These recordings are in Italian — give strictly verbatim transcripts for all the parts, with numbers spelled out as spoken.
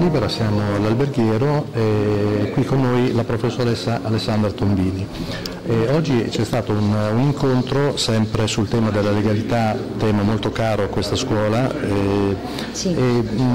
Libera, siamo all'Alberghiero e qui con noi la professoressa Alessandra Tombini. E oggi c'è stato un, un incontro sempre sul tema della legalità, tema molto caro a questa scuola, e, sì. e,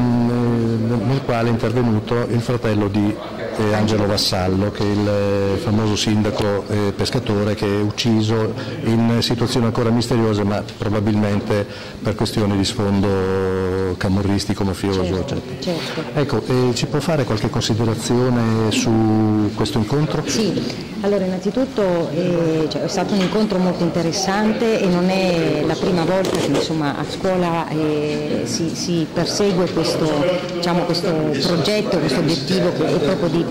mh, nel quale è intervenuto il fratello di eh, Angelo Vassallo, che è il famoso sindaco eh, pescatore che è ucciso in situazioni ancora misteriose, ma probabilmente per questioni di sfondo camorristico, mafioso. Certo, certo. Ecco, eh, ci può fare qualche considerazione su questo incontro? Sì. Allora, innanzitutto eh, cioè, è stato un incontro molto interessante e non è la prima volta che insomma, a scuola eh, si, si persegue questo, diciamo, questo progetto, questo obiettivo che è proprio di,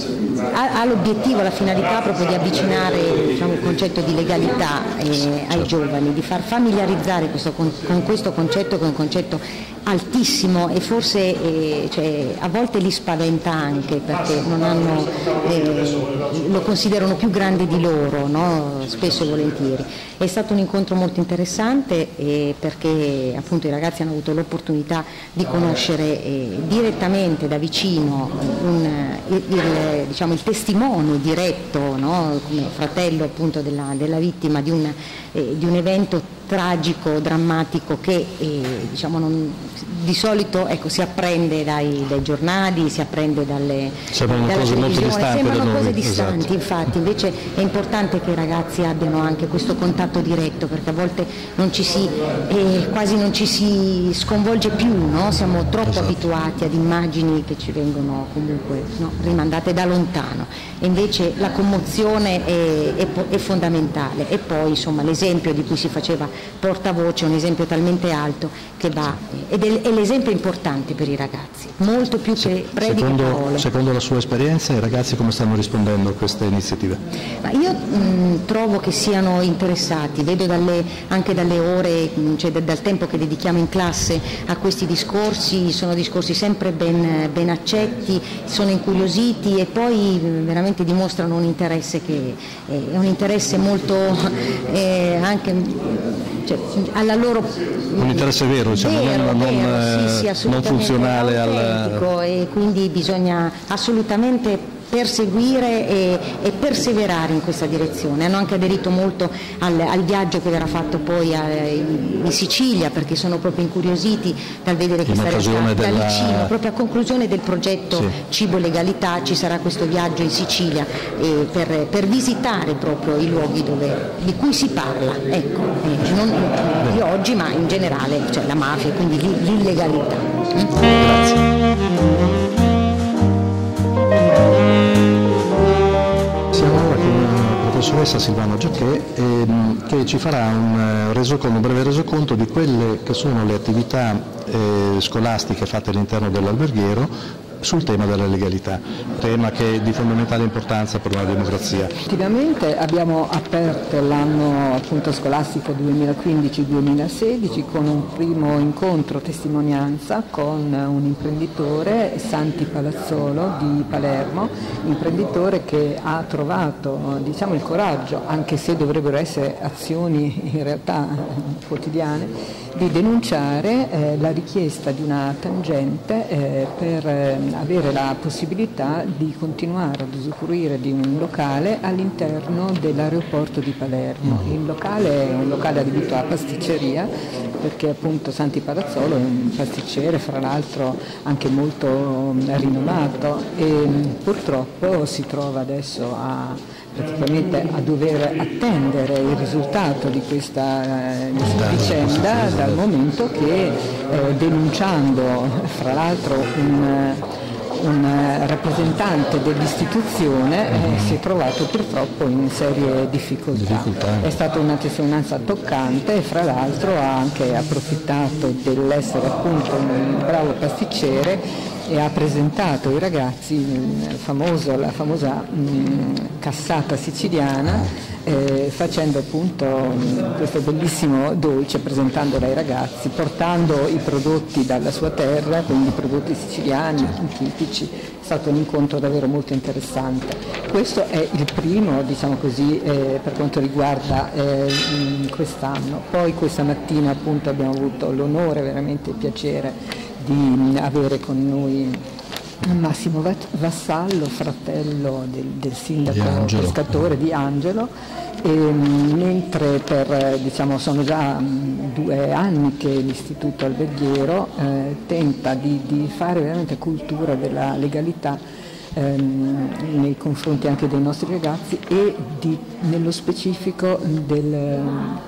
ha, ha l'obiettivo, la finalità proprio di avvicinare diciamo, il concetto di legalità eh, ai giovani, di far familiarizzare questo, con, con questo concetto, che è un concetto altissimo e forse eh, cioè, a volte li spaventa anche perché non hanno, eh, lo considerano più grandi di loro, no? Spesso e volentieri. È stato un incontro molto interessante eh, perché appunto i ragazzi hanno avuto l'opportunità di conoscere eh, direttamente da vicino un, il, il, diciamo, il testimone diretto, no? Come fratello appunto della, della vittima di un, eh, di un evento tragico, drammatico che eh, diciamo non, di solito ecco, si apprende dai, dai giornali, si apprende dalle, sembrano dalla cose molto distanti, sembrano cose noi. distanti, esatto. Infatti invece è importante che i ragazzi abbiano anche questo contatto diretto perché a volte non ci si, eh, quasi non ci si sconvolge più, no? Siamo troppo esatto. abituati ad immagini che ci vengono comunque no, rimandate da lontano e invece la commozione è, è, è fondamentale e poi insomma l'esempio di cui si faceva portavoce, un esempio talmente alto che va ed è, è l'esempio importante per i ragazzi, molto più che predica parole. Secondo la sua esperienza i ragazzi come stanno rispondendo a queste iniziative? Ma io mh, trovo che siano interessati, vedo dalle, anche dalle ore, cioè da, dal tempo che dedichiamo in classe a questi discorsi, sono discorsi sempre ben, ben accetti, sono incuriositi e poi mh, veramente dimostrano un interesse che eh, è un interesse molto eh, anche cioè, alla loro un interesse vero, diciamo, vero, non, vero, non, sì, sì, non funzionale al... e quindi bisogna assolutamente perseguire e, e perseverare in questa direzione. Hanno anche aderito molto al, al viaggio che verrà fatto poi a, in Sicilia perché sono proprio incuriositi dal vedere in questa realtà della... da vicino, proprio a conclusione del progetto sì. Cibo Legalità ci sarà questo viaggio in Sicilia eh, per, per visitare proprio i luoghi dove, di cui si parla, ecco, eh, non di oggi ma in generale, cioè la mafia, quindi l'illegalità. Grazie. Professoressa Silvana Giacché ehm, che ci farà un, resoconto, un breve resoconto di quelle che sono le attività eh, scolastiche fatte all'interno dell'Alberghiero sul tema della legalità, tema che è di fondamentale importanza per una democrazia. Effettivamente abbiamo aperto l'anno appunto scolastico duemilaquindici duemilasedici con un primo incontro testimonianza con un imprenditore, Santi Palazzolo di Palermo, imprenditore che ha trovato diciamo il coraggio, anche se dovrebbero essere azioni in realtà quotidiane, di denunciare eh, la richiesta di una tangente eh, per eh, avere la possibilità di continuare ad usufruire di un locale all'interno dell'aeroporto di Palermo. Il locale è un locale adibito a pasticceria perché appunto Santi Palazzolo è un pasticcere, fra l'altro anche molto rinomato e purtroppo si trova adesso a praticamente a dover attendere il risultato di questa, eh, di questa vicenda dal momento che eh, denunciando fra l'altro un, un rappresentante dell'istituzione eh, si è trovato purtroppo in serie difficoltà. difficoltà. È stata una testimonianza toccante e fra l'altro ha anche approfittato dell'essere appunto un bravo pasticcere e ha presentato ai ragazzi il famoso, la famosa mh, cassata siciliana eh, facendo appunto mh, questo bellissimo dolce, presentandola ai ragazzi, portando i prodotti dalla sua terra, quindi i prodotti siciliani, tipici. È stato un incontro davvero molto interessante. Questo è il primo, diciamo così, eh, per quanto riguarda eh, quest'anno. Poi questa mattina appunto abbiamo avuto l'onore, veramente il piacere di avere con noi Massimo Vassallo, fratello del, del sindaco Di pescatore Di Angelo, e, mentre per, diciamo, sono già due anni che l'Istituto Alberghiero eh, tenta di, di fare veramente cultura della legalità ehm, nei confronti anche dei nostri ragazzi e di, nello specifico del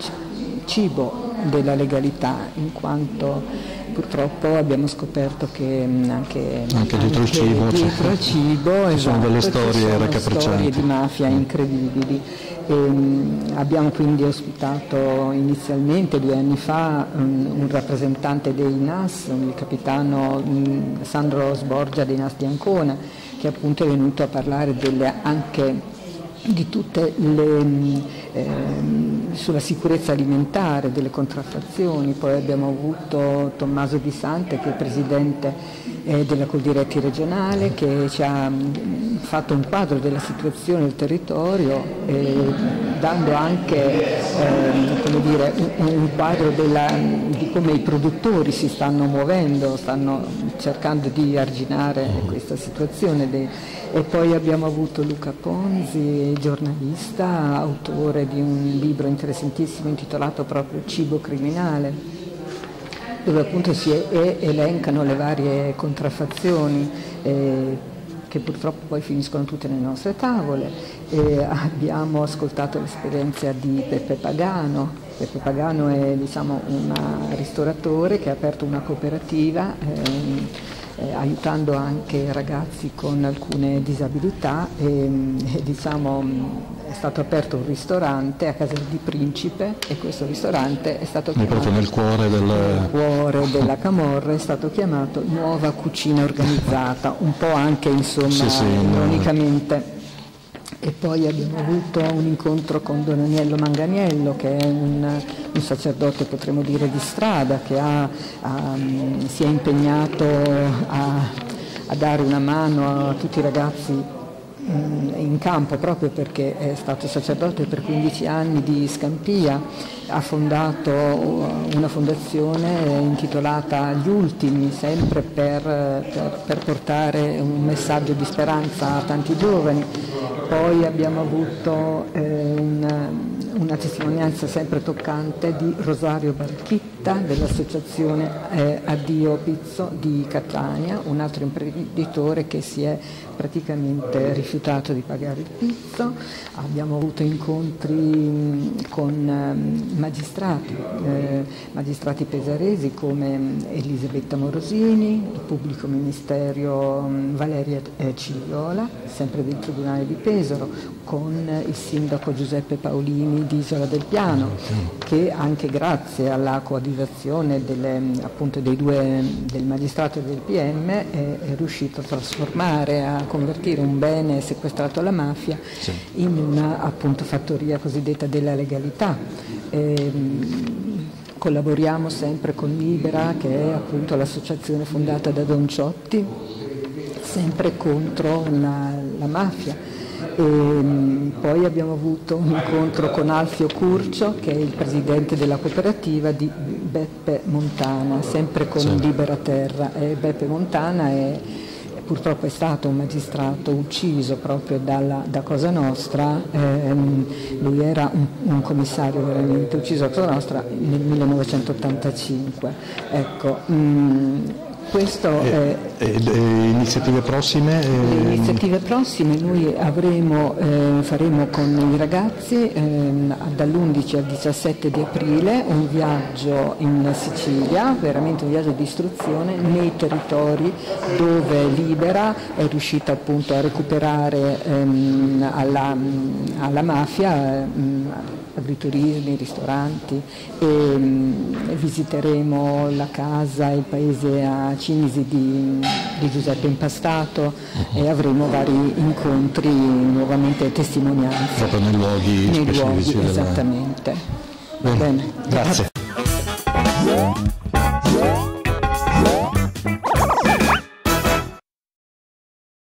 cibo della legalità, in quanto purtroppo abbiamo scoperto che anche, anche dietro il cibo, dietro il cibo ci esatto, sono delle storie ci sono raccapriccianti, storie di mafia incredibili. E, um, abbiamo quindi ospitato inizialmente due anni fa um, un rappresentante dei N A S, il capitano um, Sandro Sborgia dei N A S di Ancona, che appunto è venuto a parlare delle, anche di tutte le ehm, sulla sicurezza alimentare, delle contraffazioni. Poi abbiamo avuto Tommaso Di Sante, che è presidente eh, della Coldiretti regionale, che ci ha mh, fatto un quadro della situazione del territorio, eh, dando anche eh, come dire, un, un quadro della, di come i produttori si stanno muovendo, stanno cercando di arginare questa situazione. Dei, E poi abbiamo avuto Luca Ponzi, giornalista, autore di un libro interessantissimo intitolato proprio Cibo criminale, dove appunto si e- elencano le varie contraffazioni eh, che purtroppo poi finiscono tutte nelle nostre tavole. E abbiamo ascoltato l'esperienza di Peppe Pagano. Peppe Pagano è, diciamo, un ristoratore che ha aperto una cooperativa eh, Eh, aiutando anche ragazzi con alcune disabilità e, e diciamo, è stato aperto un ristorante a Casal di Principe, e questo ristorante è stato chiamato, proprio nel cuore, del... nel cuore della Camorra, è stato chiamato Nuova Cucina Organizzata, un po' anche insomma sì, sì, ironicamente. E poi abbiamo avuto un incontro con Don Agnello Manganiello, che è un, un sacerdote, potremmo dire, di strada, che ha, ha, si è impegnato a, a dare una mano a tutti i ragazzi in campo, proprio perché è stato sacerdote per quindici anni di Scampia. Ha fondato una fondazione intitolata Gli Ultimi, sempre per, per, per portare un messaggio di speranza a tanti giovani. Poi abbiamo avuto eh, una, una testimonianza sempre toccante di Rosario Barchitta dell'associazione eh, Addio Pizzo di Catania, un altro imprenditore che si è praticamente rifiutato di pagare il pizzo. Abbiamo avuto incontri mh, con mh, magistrati, eh, magistrati pesaresi come Elisabetta Morosini, il pubblico ministero mh, Valeria eh, Cigliola, sempre del Tribunale di Pesaro, con il sindaco Giuseppe Paolini di Isola del Piano, che anche grazie alla coadiuvazione delle, appunto dei due, del magistrato e del P M è, è riuscito a trasformare, a convertire un bene sequestrato alla mafia sì. in una appunto fattoria cosiddetta della legalità. E, collaboriamo sempre con Libera, che è appunto l'associazione fondata da Don Ciotti, sempre contro la, la mafia. E poi abbiamo avuto un incontro con Alfio Curcio, che è il presidente della cooperativa di Beppe Montana, sempre con sì. Libera Terra. E Beppe Montana è, purtroppo è stato un magistrato ucciso proprio dalla, da Cosa Nostra. Ehm, lui era un, un commissario veramente ucciso da Cosa Nostra nel millenovecentottantacinque. Ecco, mh, questo e, è, e, e iniziative prossime? Le iniziative prossime noi avremo, eh, faremo con i ragazzi eh, dall'undici al diciassette di aprile un viaggio in Sicilia, veramente un viaggio di istruzione nei territori dove Libera è riuscita appunto a recuperare ehm, alla, alla mafia, ehm, agriturismi, ristoranti, e mh, visiteremo la casa, il paese a Cinisi di, di Giuseppe Impastato uh-huh. e avremo vari incontri, nuovamente testimonianze. Proprio nei luoghi nei specifici. Luoghi, della... esattamente. Bene. Bene. Grazie.